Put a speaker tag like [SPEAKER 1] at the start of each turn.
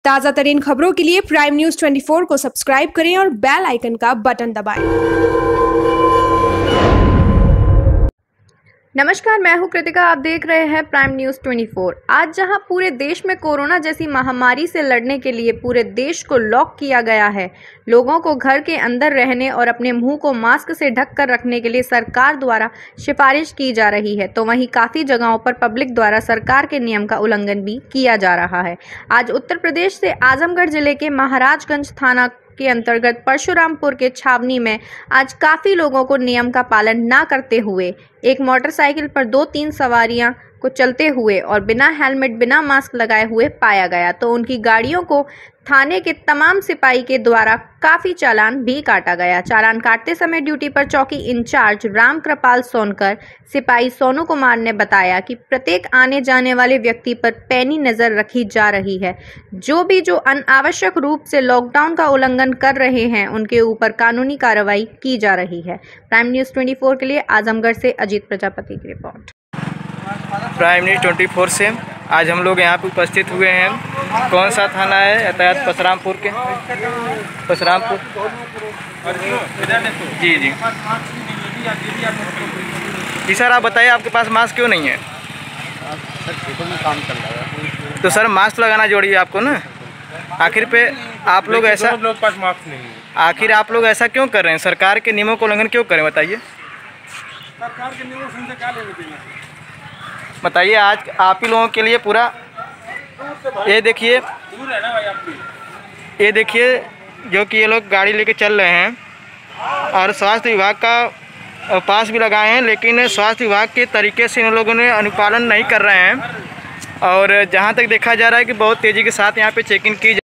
[SPEAKER 1] ताज़ा तरीन खबरों के लिए प्राइम न्यूज़ 24 को सब्सक्राइब करें और बेल आइकन का बटन दबाएं।
[SPEAKER 2] नमस्कार, मैं हूं कृतिका। आप देख रहे हैं प्राइम न्यूज़ 24। आज जहां पूरे देश में कोरोना जैसी महामारी से लड़ने के लिए पूरे देश को लॉक किया गया है, लोगों को घर के अंदर रहने और अपने मुंह को मास्क से ढककर रखने के लिए सरकार द्वारा सिफारिश की जा रही है, तो वहीं काफ़ी जगहों पर पब्लिक द्वारा सरकार के नियम का उल्लंघन भी किया जा रहा है। आज उत्तर प्रदेश से आजमगढ़ जिले के महाराजगंज थाना के अंतर्गत परशुरामपुर के छावनी में आज काफ़ी लोगों को नियम का पालन ना करते हुए एक मोटरसाइकिल पर 2-3 सवारियां को चलते हुए और बिना हेलमेट बिना मास्क लगाए हुए पाया गया, तो उनकी गाड़ियों को थाने के तमाम सिपाही के द्वारा काफ़ी चालान भी काटा गया। चालान काटते समय ड्यूटी पर चौकी इंचार्ज राम कृपाल सोनकर सिपाही सोनू कुमार ने बताया कि प्रत्येक आने जाने वाले व्यक्ति पर पैनी नज़र रखी जा रही है। जो अनावश्यक रूप से लॉकडाउन का उल्लंघन कर रहे हैं उनके ऊपर कानूनी कार्रवाई की जा रही है। प्राइम न्यूज़ 24 के लिए आजमगढ़ से अजीत प्रजापति की रिपोर्ट।
[SPEAKER 3] प्राइम न्यूज़ 24 से आज हम लोग यहाँ पे उपस्थित हुए हैं। कौन सा थाना है? यातायात परशुरामपुर के परशुरामपुर। जी जी जी सर, आप बताइए आपके पास मास्क क्यों नहीं है?
[SPEAKER 4] सर खेतों में काम चल रहा है
[SPEAKER 3] तो सर मास्क लगाना जरूरी है आपको ना। आखिर पे आप लोग ऐसा
[SPEAKER 4] लोग पास मास्क नहीं है।
[SPEAKER 3] आखिर आप लोग ऐसा क्यों कर रहे हैं? सरकार के नियमों को उल्लंघन क्यों करें? बताइए।
[SPEAKER 4] सरकार के नियमों से क्या लेना देना?
[SPEAKER 3] बताइए। आज आप ही लोगों के लिए पूरा ये देखिए, ये देखिए जो कि ये लोग गाड़ी लेके चल रहे हैं और स्वास्थ्य विभाग का पास भी लगाए हैं, लेकिन स्वास्थ्य विभाग के तरीके से इन लोगों ने अनुपालन नहीं कर रहे हैं। और जहाँ तक देखा जा रहा है कि बहुत तेज़ी के साथ यहाँ पे चेकिंग की